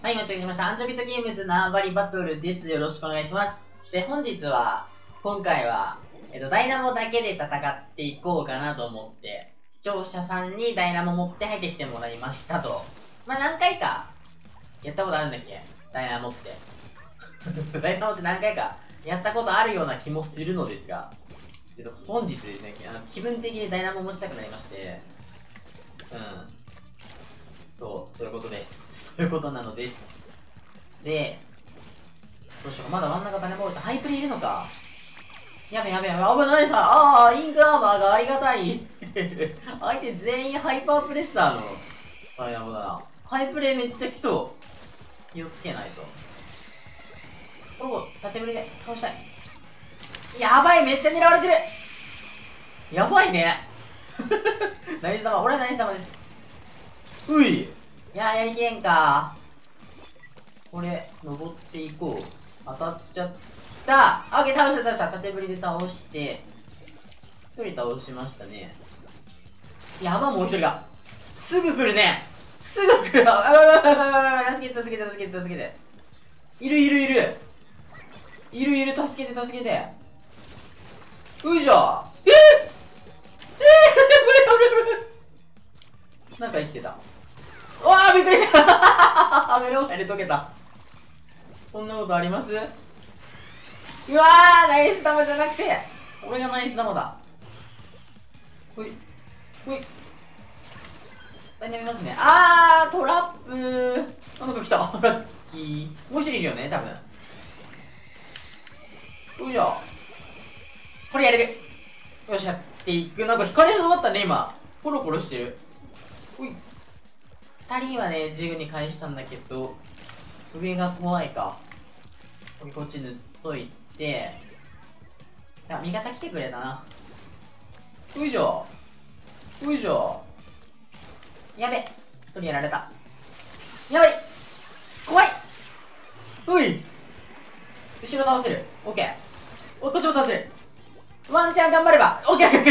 はい、お待ちしました。アンチョビットゲームズ縄張りバトルです。よろしくお願いします。で、今回は、ダイナモだけで戦っていこうかなと思って、視聴者さんにダイナモ持って入ってきてもらいましたと。まあ、何回か、やったことあるんだっけダイナモって。ダイナモって何回か、やったことあるような気もするのですが、ちょっと本日ですね、気分的にダイナモ持ちたくなりまして、そういうことです。そういうことなのです。で、どうしようか。まだ真ん中ダイナモールってハイプレイいるのか。やべ、危ないさ。インクアーマーがありがたい。相手全員ハイパープレッサーのダイナモだな。ハイプレイめっちゃ来そう。気をつけないと。縦振りで倒したい。やばい、めっちゃ狙われてる。やばいね。ナイス玉、俺はナイス玉です。うい。いややりきれんか。これ、登っていこう。当たっちゃった。オッケー、倒した。縦振りで倒して、一人倒しましたね。やば、もう一人が。すぐ来るね。すぐ来る。助けて。いる。助けて。ういじゃ。ブレ。なんか生きてた。うわー、びっくりした。目の前で溶けた。こんなことあります？うわー、ナイス玉じゃなくて、俺がナイス玉だ。ほい。ダイナ見ますね。トラップー。なんか来た。ラッキー。もう一人いるよね、多分。ういじゃ。これやれる。よし、やっていく。なんか光りそうだったね、今。コロコロしてる。ほい。二人はね、自由に返したんだけど、上が怖いか。こっち塗っといて、味方来てくれたな。ういじゃ。やべ。一人やられた。やばい。怖い。うい。後ろ倒せる。オッケー。こっちも倒せる。ワンチャン頑張れば。オッケー。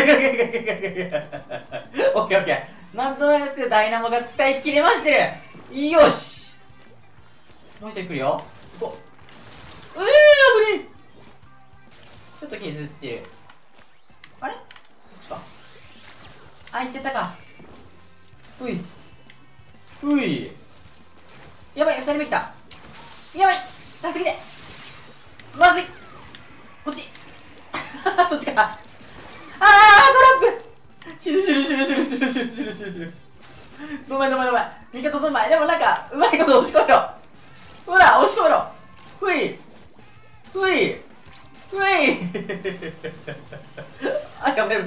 なんとなくダイナモが使い切れましてる。よし。もう一人来るよ。行こう。危ねえ。ちょっと削ってる。あれそっちか。行っちゃったか。うい。やばい、二人目来た。やばい、助けて。まずい。こっち。そっちか。トラップ。死ぬ。ごめん。味方どんまい。でもなんか、うまいこと押し込めろ。ほら、押し込めろ。ふい。やばい。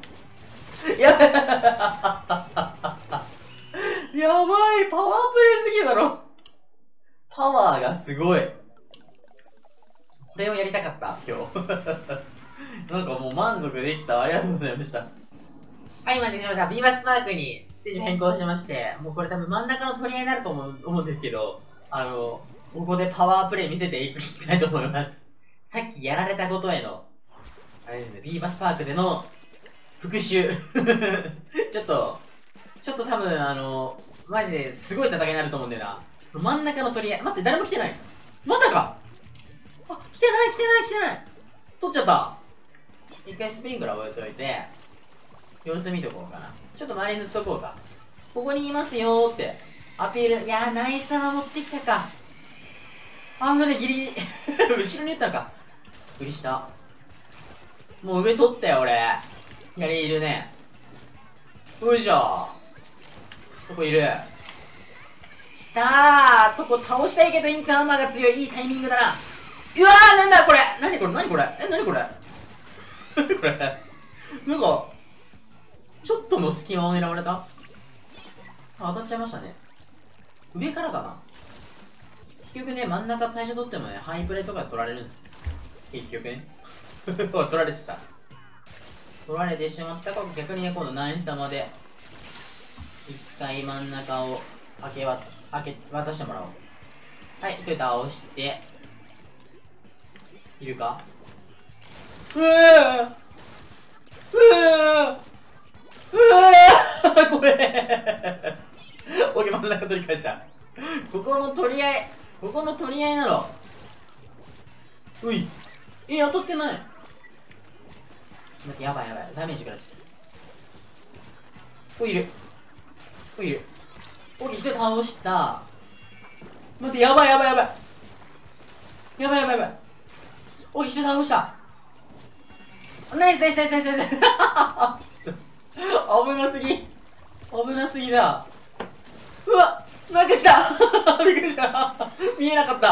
やばい、パワープレイすぎだろ。パワーがすごい。これをやりたかった、今日。なんかもう満足できた。ありがとうございました。はい、間違えました。ビーバスパークにステージ変更しまして、もうこれ多分真ん中の取り合いになると思うんですけど、ここでパワープレイ見せていきたいと思います。さっきやられたことへの、あれですね、ビーバスパークでの復讐。ちょっと多分マジですごい戦いになると思うんだよな。真ん中の取り合い。待って、誰も来てない。まさか来てない。取っちゃった。一回スプリンクラー置いといて、様子見とこうかな。ちょっと周り塗っとこうか。ここにいますよーってアピール。いやー、ナイス玉持ってきたか。ギリギリ。後ろに打ったのか。びっくりした。もう上取ったよ、俺。左いるね。ういじゃー。そこいる。きたー。とこ倒したいけど、インクアーマーが強い。いいタイミングだな。うわー、なんだこれ。何これ。何これ。なんか、ちょっとの隙間を狙われた。当たっちゃいましたね。上からかな。結局ね、真ん中最初取ってもね、ハイプレとかで取られるんです。結局ね。取られてた。取られてしまったか、逆にね、今度ナイス玉で、一回真ん中を渡してもらおう。はい、一回倒して、いるか。これ。俺真ん中取り返した。 ここの取り合い、ここの取り合いなの。うい。当たってない。待って、やばいやばい。ダメージからちょっと。いる。いる。一人倒した。待って、やばいやばいやばい。やばいやばいやばい。一人倒した。ナイスナイスナイスナイスナイス。ちょっと、危なすぎ。危なすぎだ。うわ、なんか来た。びっくりした。見えなかった。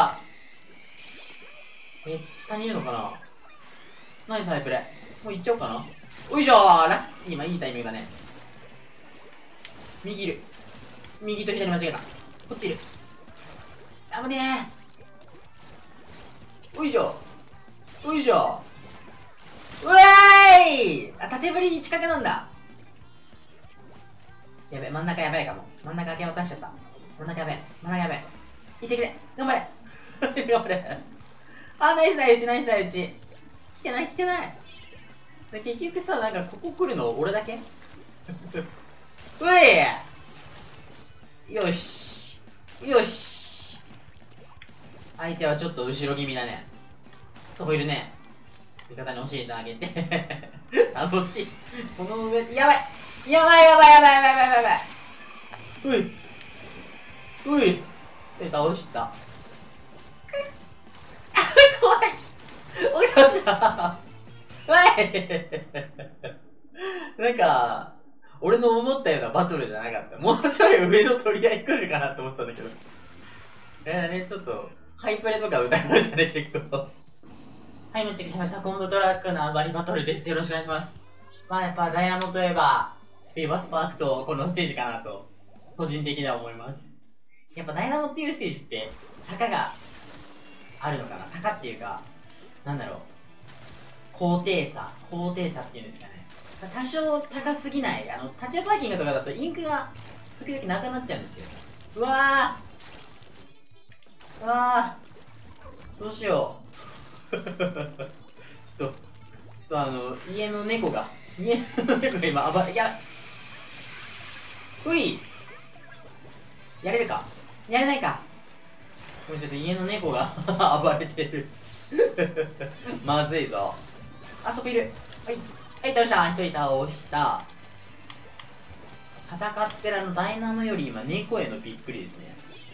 下にいるのかな。ナイスハイプレ。もう行っちゃおうかな。おいしょー、ラッキー。今いいタイミングだね。右いる。右と左間違えた。こっちいる。危ねー。おいしょ。おいしょ。うわーい。縦振り近くなんだ。やべ、真ん中やばいかも。真ん中明け渡しちゃった。真ん中やべえ。真ん中やべえ。いってくれ。頑張れ。頑張れ。ナイスだよ、うち、ナイスだよ、うち。来てない、来てない。結局さ、なんかここ来るの俺だけういよし。よし。相手はちょっと後ろ気味だね。そこいるね。味方に教えてあげて。楽しい。この上、やばいやばいやばいやばいやばいやばいやばい。うい。倒した。怖い。おい、倒した。なんか、俺の思ったようなバトルじゃなかった。もうちょい上の取り合い来るかなって思ってたんだけど。ちょっと、ハイプレとか歌いましたね、結構。はい、もうチェックしました。コンボトラックのバリバトルです。よろしくお願いします。やっぱダイナモといえば、フィーバースパークとこのステージかなと、個人的には思います。やっぱダイナモ強いステージって、坂があるのかな。坂っていうか、なんだろう。高低差っていうんですかね。多少高すぎない。立ち寄りパーキングとかだとインクが時々なくなっちゃうんですよ。うわーどうしよう。ちょっと家の猫が今暴れ、やばい。ういやれるかやれないか。これちょっと家の猫が暴れてる。まずいぞ。あそこいる。はい。はい、倒した。一人倒した。戦ってるダイナモより今、猫へのびっくりですね。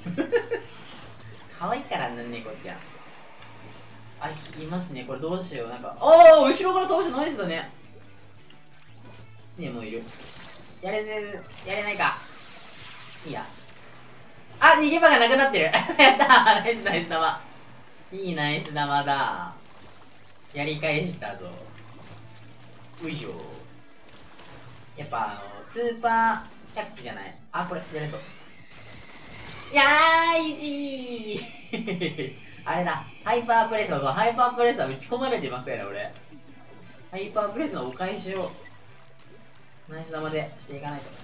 可愛いからな、猫ちゃん。いますね。これどうしよう。なんか、後ろから倒したナイスだね。こっちにもいる。やれないか。いいや。逃げ場がなくなってる。やったー。ナイスナイス玉。いいナイス玉だ。やり返したぞ。よいしょ。やっぱスーパー着地じゃない。これやれそう。いやー、イージー。あれだ、ハイパープレスはハイパープレスは打ち込まれてますよね、俺。ハイパープレスのお返しをナイス玉でしていかないと。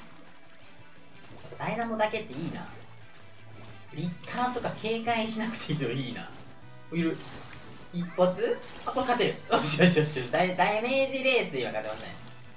ダイナモだけっていいな。リッターとか警戒しなくていいのいいな。いる。一発これ勝てる。よしよしよし。ダメージレースで今勝てましたね。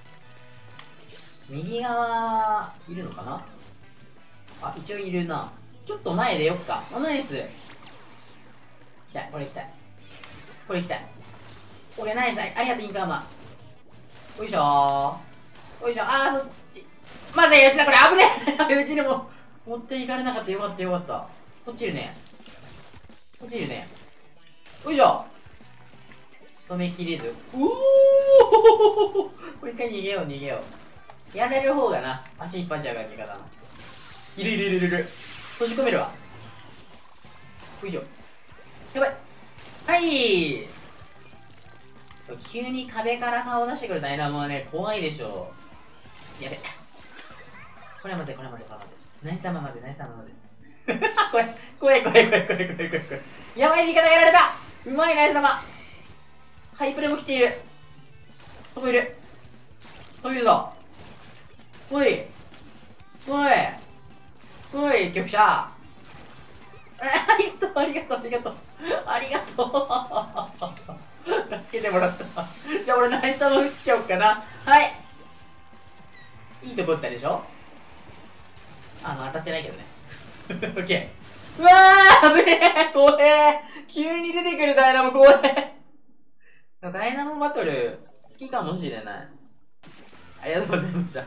右側いるのかな。一応いるな。ちょっと前でよっか。ナイス。行きたい。これ行きたい。これ行きたい。オッケー、ナイス。ありがとう、インカーマン。よいしょー。よいしょ。そっち。まずい、うちだ、これ危ねえ。うちにも持っていかれなかった。よかったよかった。こっちいるね。こっちいるね。よいしょ。仕留めきれず。これ一回逃げよう。やれる方がな、足引っ張っちゃうから、味方の。いる。閉じ込めるわ。よいしょ。やばい。はい。急に壁から顔出してくるダイナモはね、怖いでしょ。やべ。これはまずい。ナイス玉まずい。怖い。やばい、味方やられた。うまい、ナイス玉。ハイプレも来ている。そこいる。そういるぞ。おい、局者。ありがとう。助けてもらった。じゃあ俺ナイス玉打っちゃおうかな。はい。いいとこ打ったでしょ。当たってないけどね。 オッケー。うわー危ねえ怖え急に出てくるダイナモ怖えダイナモバトル好きかもしれない。ありがとうございました。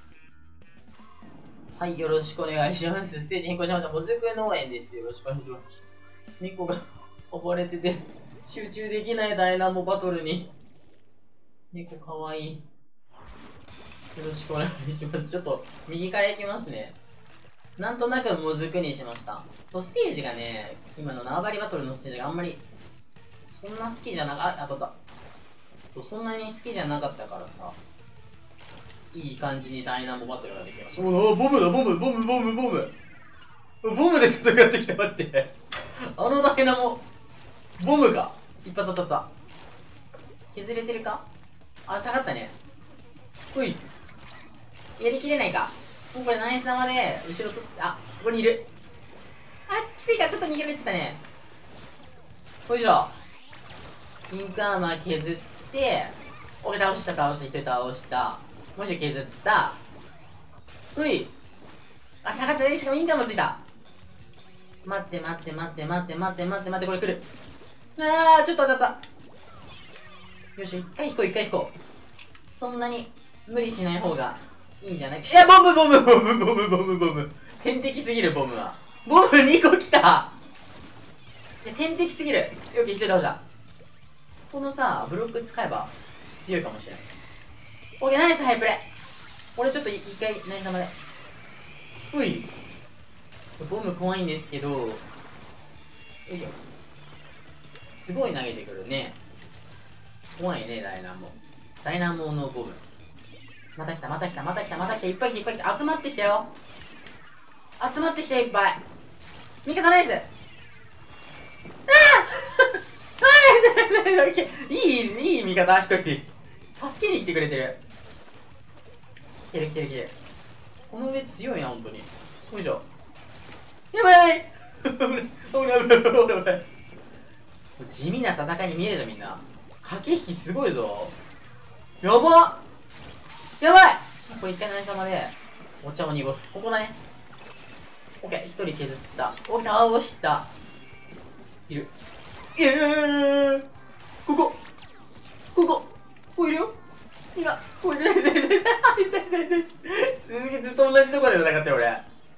はい、よろしくお願いします。ステージ変更しました。もずく農園です。よろしくお願いします。猫が溺れてて集中できないダイナモバトルに。猫かわいい。よろしくお願いします。ちょっと右から行きますね。なんとなくもずくにしました。そう、ステージがね、今の縄張りバトルのステージがあんまりそんな好きじゃなかった。当たった。そう、そんなに好きじゃなかったからさ、いい感じにダイナモバトルができました。おお、ボムだ、ボムボムボムボムボムで戦ってきた。待ってあのダイナモボムが一発当たった。削れてるか。あ、下がったね。ほい、やりきれないか。もうこれナイス玉で後ろと、あ、そこにいる。あ、きついか、ちょっと逃げられちゃったね。ほいしょ。ピンクアーマー削って、俺倒した、倒した、一人倒した。もう一人削った。ほい。あ、下がったね。しかもインカーもついた。待って待って待って待って待って待って待って、これ来る。あー、ちょっと当たった。よし、一回引こう、一回引こう。そんなに無理しない方がいいんじゃない。いや、ボムボムボムボムボムボム。天敵すぎる、ボムは。ボム2個来た。いや、天敵すぎる。よく一人倒した。このさ、ブロック使えば強いかもしれない。オッケー、ナイスハイプレ。俺ちょっと一回ナイス様で。うい。ボム怖いんですけど、よいしょ。すごい投げてくるね。怖いね、ダイナモ。ダイナモのボム。また来た、また来た、また来た、また来た、いっぱい来た、いっぱい来た。集まってきたよ。集まってきたよ、いっぱい。味方ナイス。ああナイスナイス。いい味方、一人。助けに来てくれてる。来てる来てる来てる。この上強いな、ほんとに。よいしょ。やばい危ない危ない危ない危ない。地味な戦いに見えるじゃん、みんな。駆け引きすごいぞ。やばっやばい。これ一回何様でお茶を濁す。ここだね。オッケー、一人削った。お、倒した。いる。ここここいるよ。みんな、ここいる。すげえ、ずっと同じとこで戦ってる俺。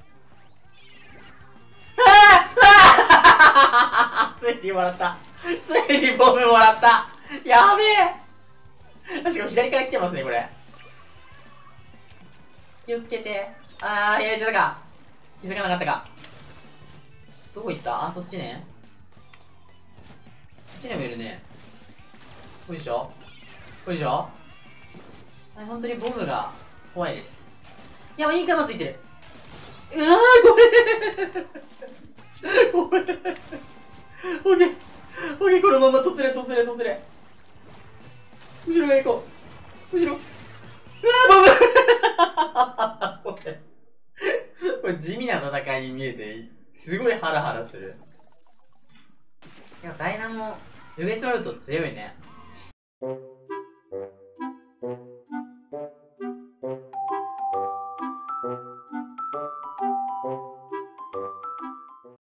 ついにもらった。ついにボムもらった。やべえ。しかも左から来てますね、これ。気をつけて。あー、やられちゃったか。気づかなかったか。どこ行った。あ、そっちね。こっちにもいるね。よいしょ。よいしょ。本当にボムが怖いです。やばい、インカーもついてる。うわー、ごめん。ごめん。オッケー。オッケー、このまま突れ突れ突れ。後ろが行こう。後ろ。うわー、ボムこれ地味な戦いに見えて、すごいハラハラする。いや、ダイナモ、上取ると強いね。